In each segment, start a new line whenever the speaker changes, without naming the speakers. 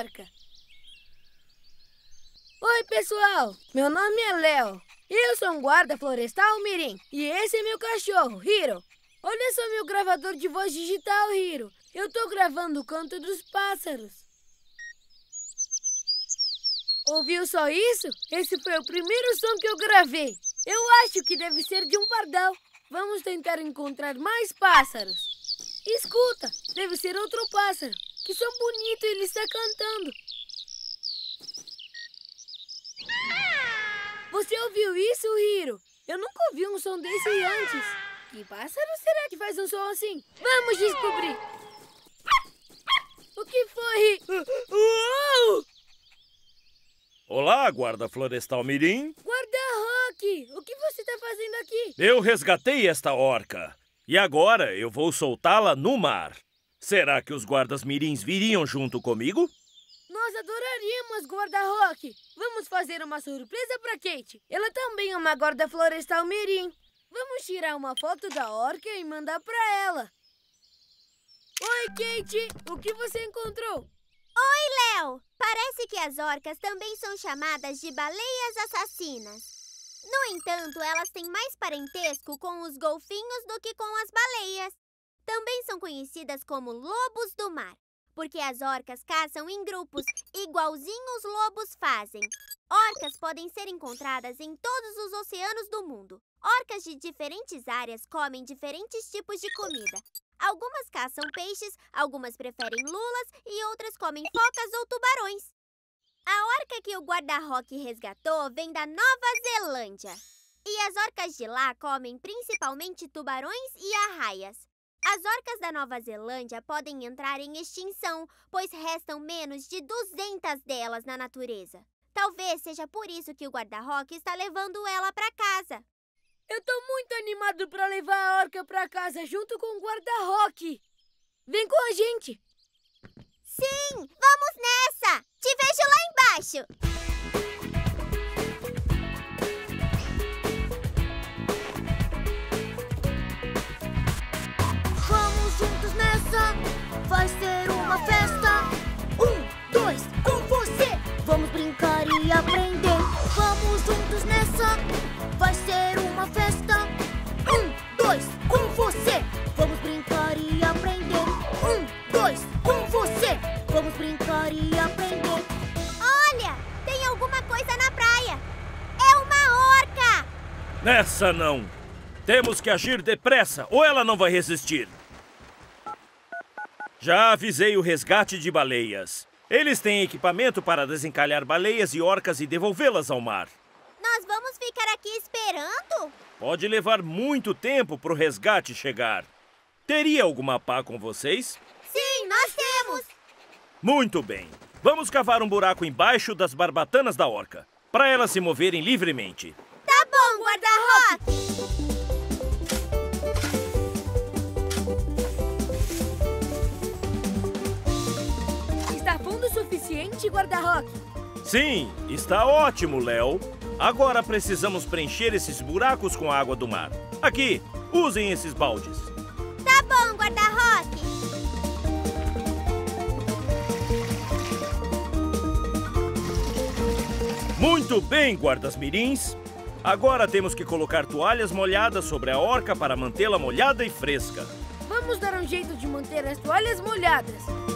orca. Oi, pessoal. Meu nome é Léo. Eu sou um guarda florestal mirim. E esse é meu cachorro, Hiro. Olha só meu gravador de voz digital, Hiro. Eu tô gravando o canto dos pássaros. Ouviu só isso? Esse foi o primeiro som que eu gravei. Eu acho que deve ser de um pardal. Vamos tentar encontrar mais pássaros. Escuta, deve ser outro pássaro. Que som bonito ele está cantando. Você ouviu isso, Hiro? Eu nunca ouvi um som desse antes. Que pássaro será que faz um som assim? Vamos descobrir. O que foi? Uou!
Olá, guarda florestal mirim.
Guarda Rock, o que você está fazendo aqui?
Eu resgatei esta orca. E agora eu vou soltá-la no mar. Será que os guardas mirins viriam junto comigo?
Nós adoraríamos, guarda Rock. Vamos fazer uma surpresa para Kate. Ela também é uma guarda florestal mirim. Vamos tirar uma foto da orca e mandar para ela. Oi, Kate. O que você encontrou?
Oi, Léo! Parece que as orcas também são chamadas de baleias assassinas. No entanto, elas têm mais parentesco com os golfinhos do que com as baleias. Também são conhecidas como lobos do mar, porque as orcas caçam em grupos, igualzinho os lobos fazem. Orcas podem ser encontradas em todos os oceanos do mundo. Orcas de diferentes áreas comem diferentes tipos de comida. Algumas caçam peixes, algumas preferem lulas e outras comem focas ou tubarões. A orca que o guarda-rock resgatou vem da Nova Zelândia. E as orcas de lá comem principalmente tubarões e arraias. As orcas da Nova Zelândia podem entrar em extinção, pois restam menos de 200 delas na natureza. Talvez seja por isso que o guarda-rock está levando ela para casa.
Eu tô muito animado para levar a orca para casa junto com o guarda-rock. Vem com a gente.
Sim, vamos nessa! Te vejo lá embaixo!
Vamos juntos nessa, vai ser uma festa. 1, 2, com você! Vamos brincar e aprender. Vamos juntos nessa, vai ser uma festa. 1, 2, com você! Vamos brincar e aprender. 1, 2, com você! Vamos brincar e aprender.
Olha, tem alguma coisa na praia. É uma orca!
Nessa não. Temos que agir depressa ou ela não vai resistir. Já avisei o resgate de baleias. Eles têm equipamento para desencalhar baleias e orcas e devolvê-las ao mar.
Nós vamos ficar aqui esperando?
Pode levar muito tempo para o resgate chegar. Teria alguma pá com vocês?
Sim, nós temos!
Muito bem. Vamos cavar um buraco embaixo das barbatanas da orca, para elas se moverem livremente.
Tá bom, guarda-rock!
Está fundo o suficiente, guarda-rock?
Sim, está ótimo, Léo. Agora precisamos preencher esses buracos com a água do mar. Aqui, usem esses baldes.
Tá bom, guarda-rock!
Muito bem, guardas mirins. Agora temos que colocar toalhas molhadas sobre a orca para mantê-la molhada e fresca.
Vamos dar um jeito de manter as toalhas molhadas.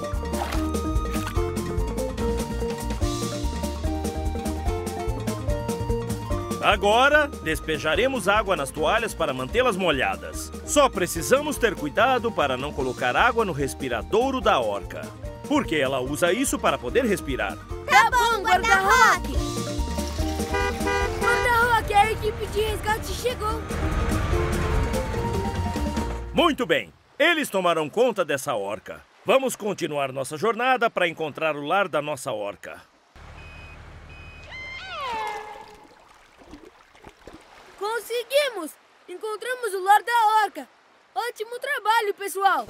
Agora, despejaremos água nas toalhas para mantê-las molhadas. Só precisamos ter cuidado para não colocar água no respiradouro da orca, porque ela usa isso para poder respirar.
Tá bom, guarda-rock!
Guarda-rock, a equipe de resgate chegou.
Muito bem, eles tomarão conta dessa orca. Vamos continuar nossa jornada para encontrar o lar da nossa orca.
Conseguimos! Encontramos o lar da orca. Ótimo trabalho, pessoal!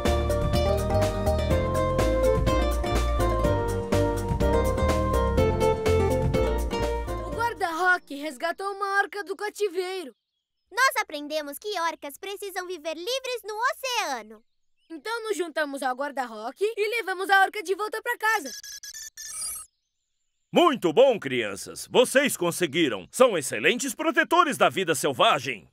O guarda-rock resgatou uma orca do cativeiro.
Nós aprendemos que orcas precisam viver livres no oceano.
Então nos juntamos ao guarda-rock e levamos a orca de volta para casa.
Muito bom, crianças! Vocês conseguiram! São excelentes protetores da vida selvagem!